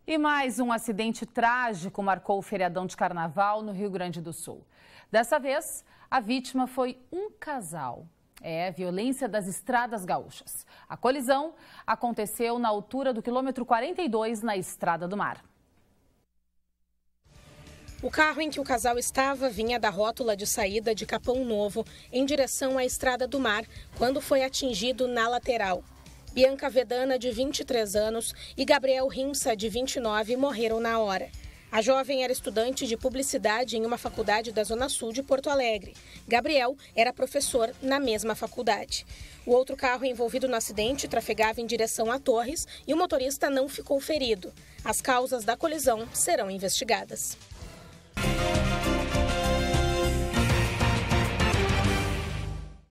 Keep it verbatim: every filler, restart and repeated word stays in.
E mais um acidente trágico marcou o feriadão de carnaval no Rio Grande do Sul. Dessa vez, a vítima foi um casal. É, violência das estradas gaúchas. A colisão aconteceu na altura do quilômetro quarenta e dois, na Estrada do Mar. O carro em que o casal estava vinha da rótula de saída de Capão Novo, em direção à Estrada do Mar, quando foi atingido na lateral. Bianca Vedana, de vinte e três anos, e Gabriel Rimsa, de vinte e nove, morreram na hora. A jovem era estudante de publicidade em uma faculdade da Zona Sul de Porto Alegre. Gabriel era professor na mesma faculdade. O outro carro envolvido no acidente trafegava em direção a Torres e o motorista não ficou ferido. As causas da colisão serão investigadas.